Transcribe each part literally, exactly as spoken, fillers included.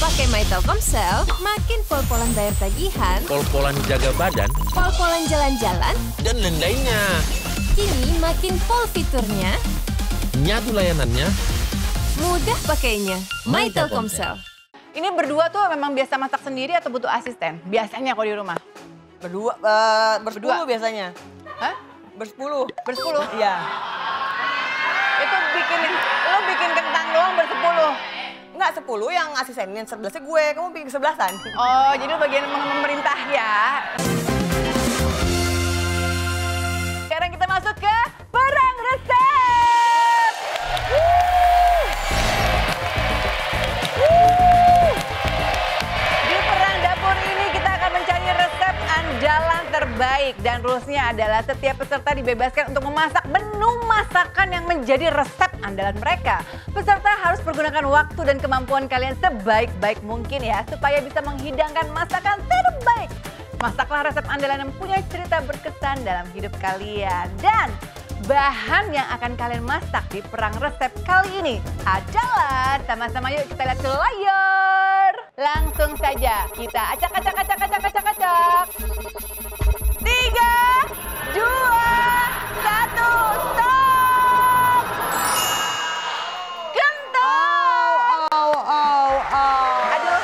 pakai My Telkomsel, makin pol-polan bayar tagihan, pol-polan jaga badan, pol-polan jalan-jalan, dan lain-lainnya. Kini makin pol fiturnya, Nyatu layanannya, mudah pakainya. My Telkomsel. Ini berdua tuh memang biasa masak sendiri atau butuh asisten? Biasanya kalau di rumah. Berdua, uh, bersepuluh Berdua. biasanya. Hah? Bersepuluh. Bersepuluh? Iya. Itu bikin, lo bikin kentang doang bersepuluh? Enggak, sepuluh yang asistenin, sebelasnya gue. Kamu bikin kesebelasan. Oh, jadi lo bagian mem- memerintah ya. Sekarang kita masuk ke perang resep. Wuh. Wuh. Di perang dapur ini kita akan mencari resep andalan terbaik. Dan rulesnya adalah setiap peserta dibebaskan untuk memasak menu masakan yang menjadi resep andalan mereka. Peserta harus menggunakan waktu dan kemampuan kalian sebaik-baik mungkin ya, supaya bisa menghidangkan masakan terbaik. Masaklah resep andalan yang punya cerita berkesan dalam hidup kalian. Dan bahan yang akan kalian masak di perang resep kali ini adalah, sama-sama yuk kita lihat ke layar. Langsung saja kita acak acak acak acak acak acak. Tiga, dua, satu, stop. Kentang. Oh, oh, oh. Aduh.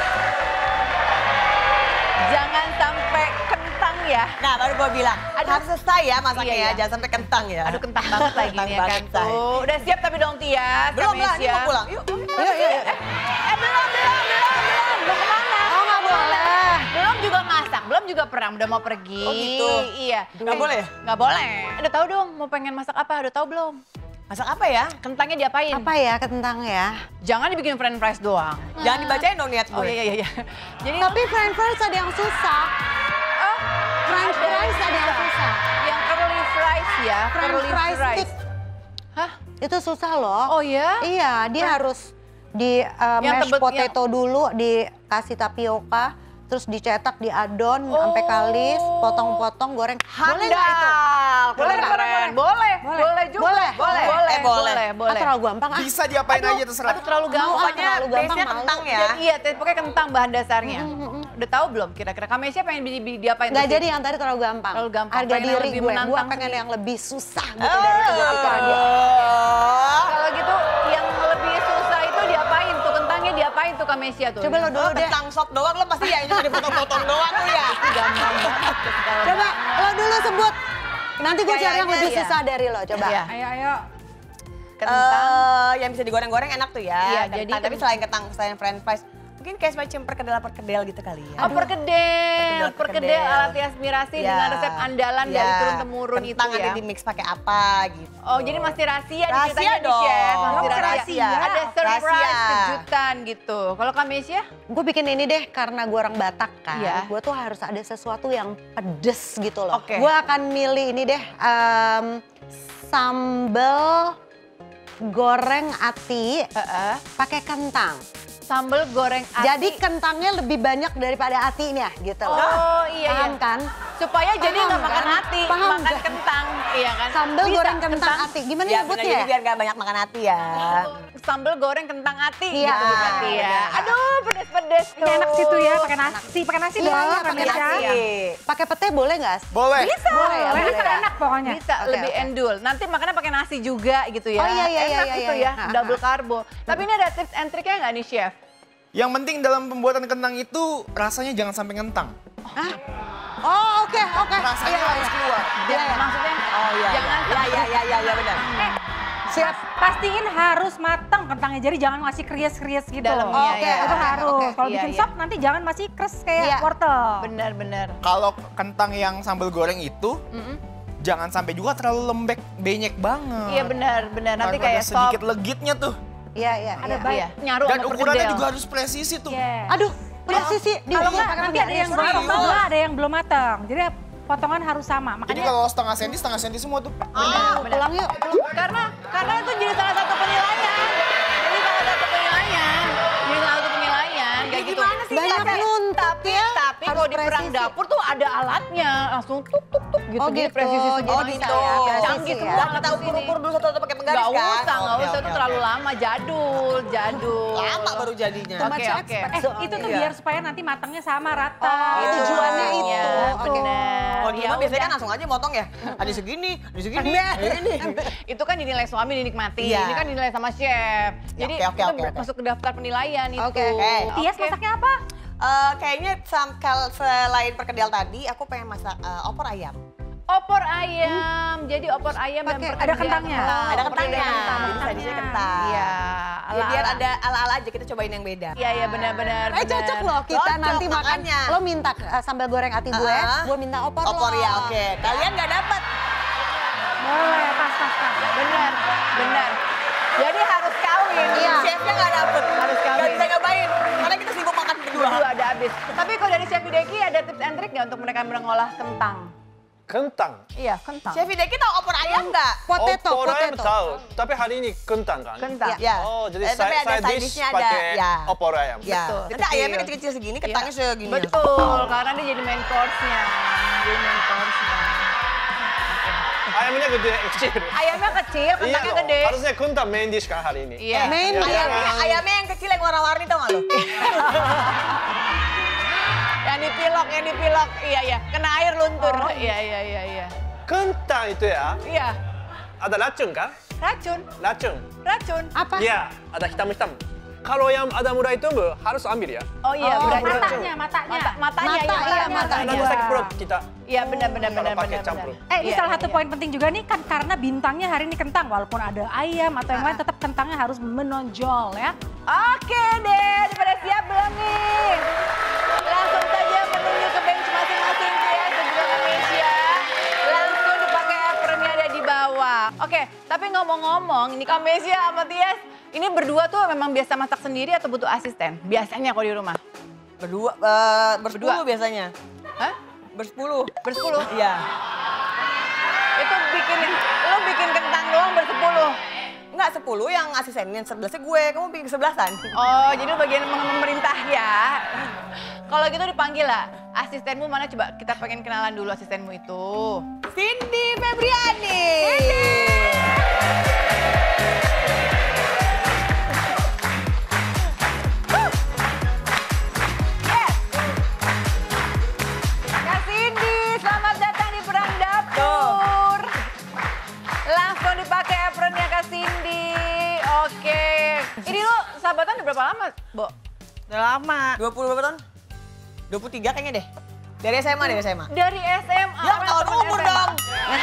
Jangan sampai kentang ya. Nah, baru gue bilang, Aduh. harus selesai ya masaknya Iya, ya, iya. jangan sampai kentang ya. Aduh kentang banget lagi Kentang nih ya kan banget, Say. tuh. Udah siap tapi dong Tia. Belum sama lah, ini Isya. mau pulang. Yuk, Yuk, yuk, yuk. Eh, eh, belum, belum, belum, belum. Belum kemana? Oh, nggak boleh. Belum juga masak, belum juga perang, udah mau pergi. Oh, gitu? Iya. Nggak Eh, boleh? Nggak boleh. Udah tahu dong mau pengen masak apa, udah tahu belum? Masak apa ya? Kentangnya diapain? Apa ya kentang ya? Jangan dibikin french fries doang. Jangan dibacain dong niat gue. Oh iya, iya, iya. Jadi Tapi french fries ada yang susah. oh, French ada fries ada yang susah. yang curly fries ya, French curly fries fries. stick. Hah? Itu susah loh. Oh ya? Iya, dia harus di uh, Yang mash tebet- potato dulu, dikasih tapioka, terus dicetak, diadon Oh. sampai kalis, potong-potong, goreng. Boleh nggak itu? Handal. Boleh nggak? Keren. Boleh. Boleh juga. Boleh. Boleh. Boleh. Eh, boleh. Boleh. Ah, Boleh. terlalu gampang ah. Bisa diapain aja terserah. Aduh terlalu Mau, gampang. ah, Pokoknya terlalu gampang, base-nya malu. kentang ya. jadi- Iya, tapi pokoknya kentang bahan dasarnya. Udah tahu belum kira-kira Kamesha pengen di, di, diapain? Nggak tuh, jadi yang tadi terlalu gampang. Terlalu gampang. Harga Pengen yang diri lebih gue, gue menantang pengen sih. yang lebih susah gitu dari kedua ika dia. Oh. Kalau gitu yang lebih susah itu diapain tuh? Kentangnya diapain tuh Kamesha tuh? Coba lo dulu Oh, deh. kentang sop doang lo pasti ya ini cuma dipotong-potong doang lo ya. Gampang banget. tuh kalau- Coba lo dulu sebut. Nanti gue cari yang Kayaknya lebih iya. susah dari lo, coba. Iya. Ayo, ayo. Kentang. Eh, yang bisa digoreng-goreng enak tuh ya. Iya, Kentang. jadi Tapi kent- selain kentang, selain french fries, mungkin kayak semacam perkedel-perkedel gitu kali ya. Oh, perkedel, Perkedel, perkedel perkedel. alat aspirasi Ya. dengan resep andalan Ya. dari turun-temurun itu Kentang ya. nanti di mix pakai apa gitu. Oh, jadi masih rahasia nih Rahasia ceritanya nih, dong. Chef. Masih Oh, rahasia. rahasia. Ada surprise, Rahasia. kejutan gitu. Kalau Kamesha? Gue bikin ini deh karena gue orang Batak kan. Iya. Gue tuh harus ada sesuatu yang pedes gitu loh. Oke. Gue akan milih ini deh, em, sambal goreng ati Heeh. pakai kentang. Sambal goreng ati. Jadi kentangnya lebih banyak daripada atinya gitu loh. Oh iya, Paham iya. kan? Supaya jadi Paham nggak makan kan? hati, Paham makan nggak? kentang. Iya kan? Sambal Bisa, goreng kentang, ati. Gimana Ya, bener, nyebutnya jadi ya? biar gak banyak makan hati ya. Sambal goreng kentang ati Iya, gitu berarti ya. bener. Aduh, pedes-pedes tuh. Enak sih tuh ya, pakai nasi, pakai nasi Iya, doang ya pakai Kamesha. nasi. Pakai pete boleh nggak? Boleh. Bisa, Boleh ya, boleh. boleh ya. Enak pokoknya. Bisa Oke, lebih oke. endul. Nanti makannya pakai nasi juga gitu ya. Oh, iya, iya, Enak iya, gitu iya, ya, iya. double karbo. Tapi ini ada tips and triknya nggak nih Chef? Yang penting dalam pembuatan kentang itu rasanya jangan sampai ngentang. Oh oke oke. Rasanya Iya, harus iya. keluar. Dia maksudnya Oh iya. jangan iya, iya, iya, iya, iya, benar. Eh, Siap. pastiin harus matang kentangnya, jadi jangan masih krias-krias gitu. Dalamnya, Oh, ya. Itu Oke, harus. oke. Kalau Iya, bikin iya. sop nanti jangan masih kres kayak Iya. wortel. benar-benar. Kalau kentang yang sambal goreng itu Mm-mm. jangan sampai juga terlalu lembek, benyek banget. Iya benar-benar. Nanti Harus kayak ada sop. sedikit legitnya tuh. Iya iya. Ada iya. baik. Iya, nyaru Dan sama ukurannya perkedel. juga harus presisi tuh. Yes. Aduh, udah sisi. Kalau nggak nanti ada yang serius. belum matang, ada yang belum matang. Jadi potongan harus sama. Jadi Makanya kalau setengah senti, setengah senti semua tuh. Ah, benar. Pulang yuk. Karena karena itu jadi salah satu penilaian. Jadi salah satu penilaian. Jadi salah satu penilaian kayak gitu. Banyak Tapi- nuntut tapi, ya. Tapi Harus kalau di perang presisi. dapur tuh ada alatnya. Langsung tuk tuk tuk gitu. Oh Jadi gitu, presisi jadi semua bisa gitu. ya, presisi Canggih ya. semua. Nggak kita ukur-ukur dulu satu-satu pakai penggaris Gak kan? usah, gak Oke, usah. oke, Itu terlalu oke. lama. Jadul, jadul. Lama baru jadinya. Oke, oke. Eh, itu tuh Iya. biar supaya nanti matangnya sama rata. Oh, Gitu. tujuannya itu. Iya, Oke. benar. Kalau di Ya rumah biasanya udah. kan langsung aja motong ya. Ada segini, ada segini, ada segini. Itu kan dinilai suami dinikmati, Iya. ini kan dinilai sama chef. Jadi Oke, oke, itu oke, oke. masuk ke daftar penilaian itu. Oke. Oke. Tias masaknya apa? Eh, kayaknya sam- kal- selain perkedel tadi, aku pengen masak eh, opor ayam. Opor ayam, jadi opor ayam dan Pakai- perkedel ada kentangnya? kentang. Ada kentangnya, Perkedel jadi kentang. tadinya kentang. Iya, Ya, biar ala-ala. ada ala-ala aja, kita cobain yang beda. Iya, iya benar-benar. Eh cocok loh kita Cocok, nanti makan. makanya. Lo minta uh, sambal goreng ati gue, Uh-uh. gue minta opor, Opor lo. ya, oke. Kalian nggak dapat. Boleh, pas, pas, pas. Benar, benar. Jadi harus kawin. Iya. Chefnya nggak dapat. Harus kawin. Nggak bisa nyobain, karena kita sibuk makan berdua. Berdua ada habis. Tapi kalau dari Chef Hideki ada tips and trick nggak untuk mereka mengolah kentang? Kentang. Iya, kentang. Chef Hideki tahu opor ayam nggak? Potato, Opor ayam potato. tahu, tapi hari ini kentang kan? Kentang. Ya. Oh, jadi Eh, tapi saya ada side side dish dish-nya ada, pakai ya. opor ayam. Ya. Betul. Nanti ayamnya kecil-kecil segini, kentangnya Iya. segini. Betul, karena dia jadi main course-nya. Jadi main course-nya. Ayamnya gede, kecil. Ayamnya kecil, Iya kentangnya dong, gede. harusnya kentang main dish kan hari ini. Iya. Main Iya, ayam. iya. Ayamnya yang kecil yang warna-warni tau nggak lo? Yang dipilok, yang dipilok. Iya, iya. Kena air luntur. Iya, iya, iya, iya. Kentang itu ya, Iya. ada racun kan? Racun, Racun. racun. Apa? Iya, ada hitam-hitam. Kalau yang ada muda itu harus ambil ya. Oh iya, Oh, berarti Matanya, matanya. Mata, matanya, Mata, iya, iya, iya, matanya. Nanti sakit perut kita. Iya, benar, benar, Kalau benar, pakai benar. campur. benar. Eh, ini Iya, salah satu iya. poin penting juga nih kan karena bintangnya hari ini kentang. Walaupun ada ayam atau yang lain tetap kentangnya harus menonjol ya. Oke deh, pada siap belum nih? Langsung saja menuju ke bench masing-masing ya, dan juga Kamesia. Langsung dipakai apronnya ada di bawah. Oke, tapi ngomong-ngomong, ini Kamesia sama Tias, ini berdua tuh memang biasa masak sendiri atau butuh asisten? Biasanya kalau di rumah. Berdua, eh, bersepuluh biasanya. Hah? Bersepuluh. Bersepuluh? Iya. Itu bikin, lo bikin kentang doang bersepuluh? Enggak, sepuluh yang asistenin, sebelasnya gue. Kamu bikin kesebelasan. Oh, jadi lu bagian mem- memerintah ya. Kalau gitu dipanggil lah. Asistenmu mana coba kita pengen kenalan dulu asistenmu itu. Cindy Febriani. Yes. Kak Cindy, selamat datang di Perang Dapur. Langsung dipakai apronnya Kak Cindy. Oke. Ini lu sahabatan udah berapa lama, Bo? Udah lama. dua puluh berapa tahun? dua puluh tiga kayaknya deh. Dari S M A, dari S M A. Dari S M A. Ya, orang tahun temen umur S M A. dong.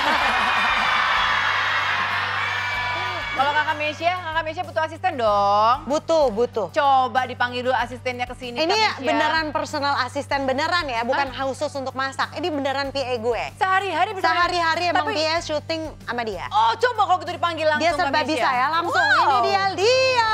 Kalau Kakak Mesia, Kakak Mesia butuh asisten dong. Butuh, butuh. Coba dipanggil dulu asistennya ke sini. Ini Kak Mesia. beneran personal asisten beneran ya, bukan khusus untuk masak. Ini beneran P A gue. Sehari-hari bisa. Sehari-hari emang Tapi- dia syuting sama dia. Oh, coba kalau gitu dipanggil langsung Dia serba Kak Mesia. bisa ya, langsung. Wow. Ini dia, dia.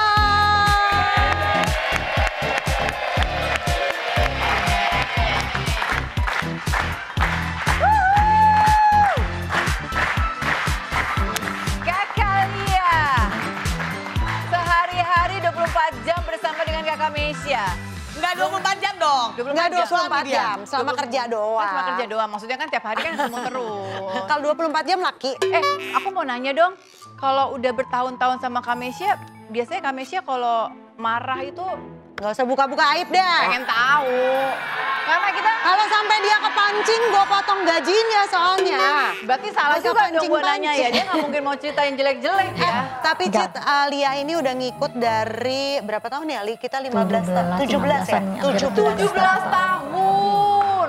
Kakak Lia. Sehari-hari dua puluh empat jam bersama dengan Kakak Mesia. Enggak dua puluh empat jam dong. dua puluh Enggak empat dua puluh empat Suami dia. jam, selama kerja doang. Pas cuma kerja doang, maksudnya kan tiap hari kan ketemu terus. Kalau dua puluh empat jam laki. Eh, aku mau nanya dong, kalau udah bertahun-tahun sama Kamesia, biasanya Kamesia kalau marah itu Gak usah buka-buka aib deh. pengen tahu. Karena kita, Kalau sampai dia kepancing, gue potong gajinya soalnya. berarti salah Gak usah juga dong gue pancing-pancing. nanya ya. Dia nggak mungkin mau ceritain jelek-jelek ya. Tapi Cit, uh, Lia ini udah ngikut dari berapa tahun ya, Li? Kita lima belas tahun. tujuh belas ya? tujuh belas. tujuh belas tahun.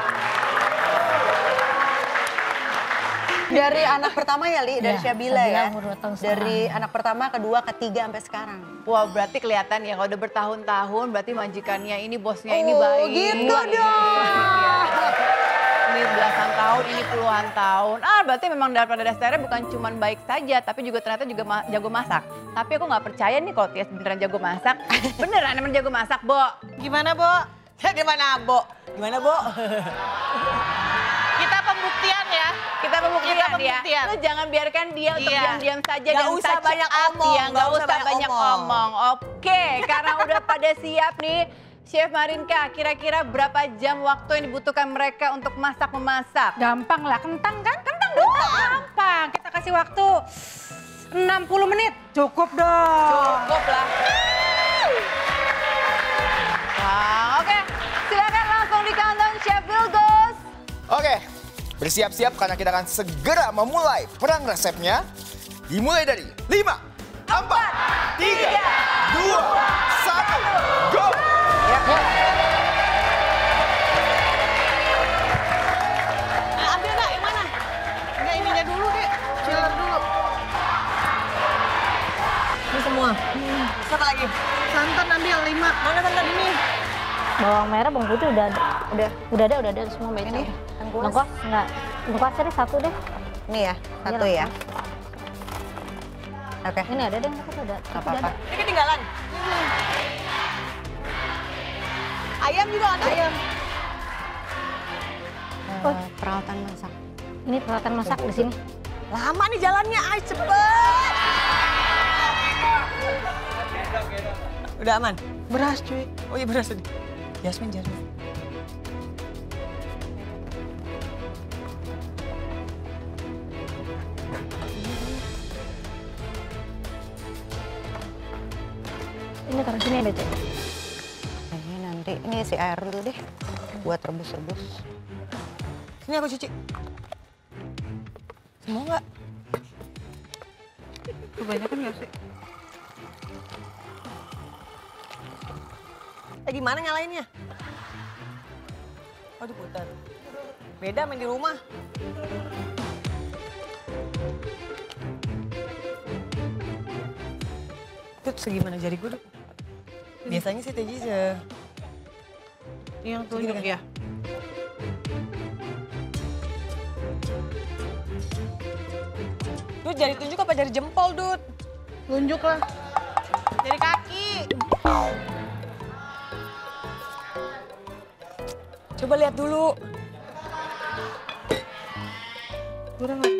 Dari anak pertama ya, Li? Dari Iya, Syabila Syabila ya? umur dua tahun Dari anak pertama, kedua, ketiga, sampai sekarang. Wah, berarti kelihatan ya kalau udah bertahun-tahun berarti majikannya ini, bosnya ini Oh, baik. gitu Iya. dong. Ini belasan tahun, ini puluhan tahun. Ah, berarti memang daripada dasarnya bukan cuma baik saja, tapi juga ternyata juga ma- jago masak. Tapi aku nggak percaya nih kalau Tias beneran jago masak. Beneran emang jago masak, Bo. Gimana, Bo? Gimana, Bo? Gimana, Bo? Kita pembuktian ya. Kita pembuktian, Kita ya. pembuktian. Lu jangan biarkan dia untuk Iya. diam-diam saja Nggak dan usah touch banyak up omong, ya. Nggak nggak usah usah banyak banyak omong. omong. Oke, karena udah pada siap nih. Chef Marinka, kira-kira berapa jam waktu yang dibutuhkan mereka untuk masak-memasak? Gampang lah, kentang kan? Kentang dong, gampang. Kita kasih waktu enam puluh menit. Cukup dong. Cukup lah. Wow, oke. Silakan langsung di countdown Chef Wilgos. Oke, bersiap-siap karena kita akan segera memulai perang resepnya. Dimulai dari lima, empat, tiga, dua, satu, go! Ya. Nah, ambil nggak? Yang mana? Enggak, ininya dulu deh. Chiller dulu. Ini semua. Hmm. Satu lagi. Santan ambil lima. Mana santan ini? Bawang merah, bawang putih udah ada. Udah. Udah ada, udah ada semua macam. Ini lengkuas? Lengkuas enggak. Lengkuas tadi satu deh. Ini ya, satu Iya, ya. Oke. Ini ada deh, lengkuas ada. Gak Udah apa-apa. ada. Ini ketinggalan. Ayam juga ada. Ayam. Oh, peralatan masak. Ini peralatan masak di sini. Lama nih jalannya, ay cepet. Udah aman? Beras cuy. Oh iya beras tadi. Jasmine, Jasmine. Ini taruh sini ada, Cek. Ini nanti, ini isi air dulu deh. Buat rebus-rebus. Sini aku cuci. Semua nggak? Kebanyakan nggak sih? Eh gimana nyalainnya? Oh diputar. Beda main di rumah. Itu segimana jari gue tuh? Biasanya sih Teji se... Yang tunjuk ya? Dut, jari tunjuk apa jari jempol, Dut? Tunjuk lah. Jari kaki. Coba lihat dulu. Kurang nggak?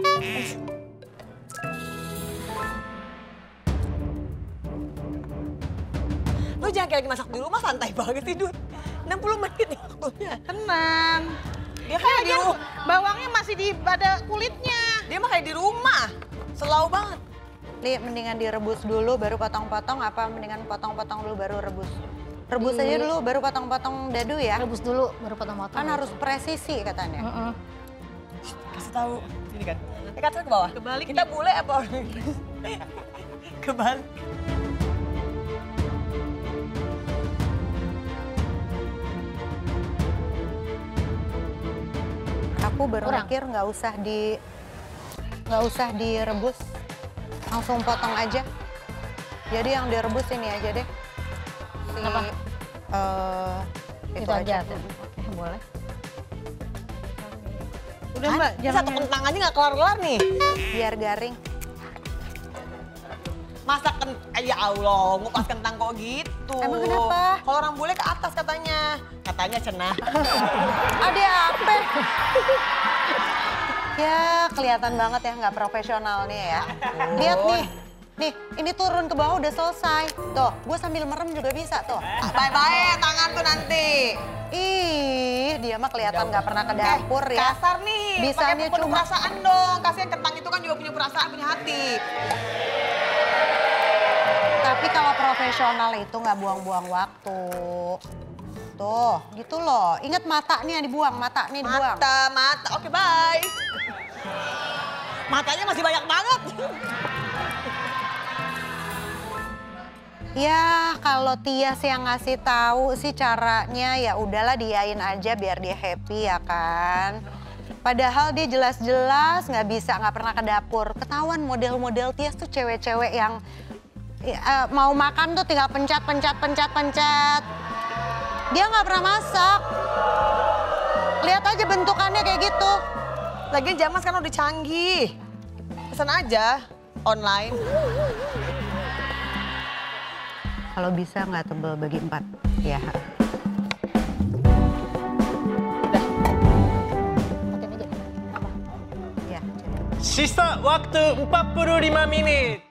Lu jangan kayak lagi masak di rumah, santai banget sih, Dut. enam puluh menit nih waktunya. Tenang. Dia kayak di rumah. Bawangnya masih di pada kulitnya. Dia mah kayak di rumah. Selau banget. Li, mendingan direbus dulu baru potong-potong apa mendingan potong-potong dulu baru rebus? Rebus Di- aja dulu baru potong-potong dadu ya. Rebus dulu, baru potong-potong. Kan harus presisi katanya. Heeh. Kasih tahu. Ini kan. Eh, kata ke bawah. Kebalik Kita bule apa orang Inggris? Kebalik. Aku baru Kurang. mikir nggak usah di nggak usah direbus, langsung potong aja. Jadi yang direbus ini aja deh. Si, Apa? eh, itu, Itu aja. aja. Oke, boleh. Udah Mbak, Ini jangan satu kentang aja nggak kelar-kelar nih. Biar garing. Masak kentang, ya Allah, ngupas kentang kok gitu. Emang kenapa? Kalau orang bule ke atas katanya. Katanya cenah. Ada apa? Ya kelihatan banget ya nggak profesional nih ya. Lihat nih, nih ini turun ke bawah udah selesai. Tuh, gue sambil merem juga bisa tuh. Bye-bye tangan tuh nanti. Ih, dia mah kelihatan nggak pernah ke dapur Eh, ya. kasar nih, Bisanya pakai penuh cuma- perasaan dong. Kasihan kentang itu kan juga punya perasaan, punya hati. Tapi kalau profesional itu nggak buang-buang waktu. Tuh, gitu loh. Ingat mata nih yang dibuang, mata nih dibuang. Mata, mata. Oke, bye. Matanya masih banyak banget. Ya, kalau Tias yang ngasih tahu sih caranya ya udahlah diain aja biar dia happy ya kan. Padahal dia jelas-jelas nggak bisa, nggak pernah ke dapur. Ketahuan model-model Tias tuh cewek-cewek yang ya, eh, mau makan tuh tinggal pencet, pencet, pencet, pencet. Dia nggak pernah masak. Lihat aja bentukannya kayak gitu. Lagian zaman sekarang udah canggih. Pesan aja online. Kalau bisa nggak tebel bagi empat, ya. Matiin aja. Apa? Ya. Sisa waktu empat puluh lima menit.